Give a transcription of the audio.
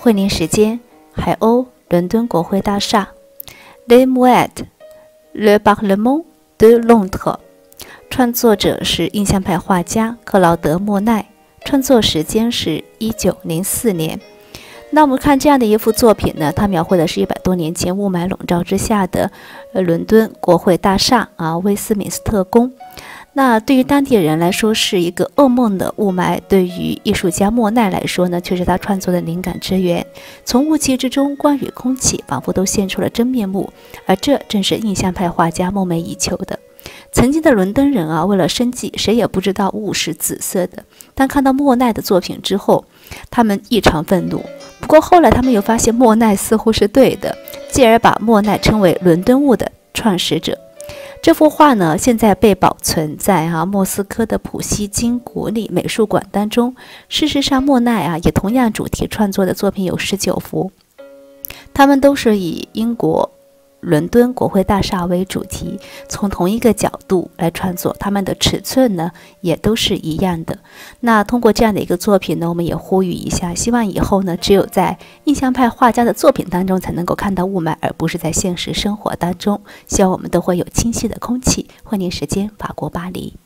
惠灵时间，海鸥，伦敦国会大厦。Les Mouettes, le Parlement de Londres。创作者是印象派画家克劳德·莫奈，创作时间是1904年。那我们看这样的一幅作品呢，它描绘的是100多年前雾霾笼罩之下的伦敦国会大厦威斯敏斯特宫。那对于当地人来说是一个噩梦的雾霾，对于艺术家莫奈来说呢，却是他创作的灵感之源。从雾气之中观与空气，仿佛都现出了真面目，而这正是印象派画家梦寐以求的。曾经的伦敦人为了生计，谁也不知道雾是紫色的。当看到莫奈的作品之后，他们异常愤怒。不过后来他们又发现莫奈似乎是对的，继而把莫奈称为伦敦雾的创始者。这幅画呢，现在被保存在莫斯科的普希金国立美术馆当中。事实上，莫奈也同样主题创作的作品有19幅，他们都是以英国伦敦国会大厦为主题，从同一个角度来创作，他们的尺寸呢也都是一样的。那通过这样的一个作品呢，我们也呼吁一下，希望以后呢，只有在印象派画家的作品当中才能够看到雾霾，而不是在现实生活当中。希望我们都会有清晰的空气。惠灵时间，法国巴黎。